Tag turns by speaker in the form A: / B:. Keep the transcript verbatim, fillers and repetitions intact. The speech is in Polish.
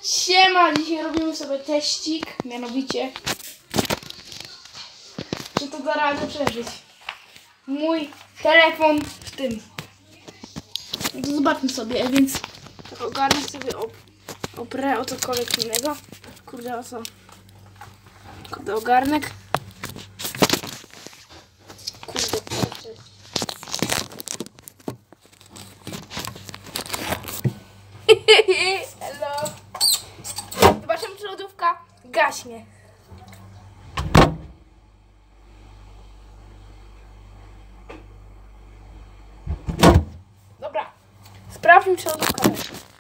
A: Siema, dzisiaj robimy sobie teścik, mianowicie czy to da radę przeżyć mój telefon w tym. No to zobaczmy sobie, więc tak ogarnę sobie op oprę o cokolwiek innego. Kurde, o co? Kurde, ogarnek. Kurde, kurczę. Hello. Zobaczymy, czy lodówka gaśnie. Dobra. Sprawdźmy, czy lodówka gaśnie.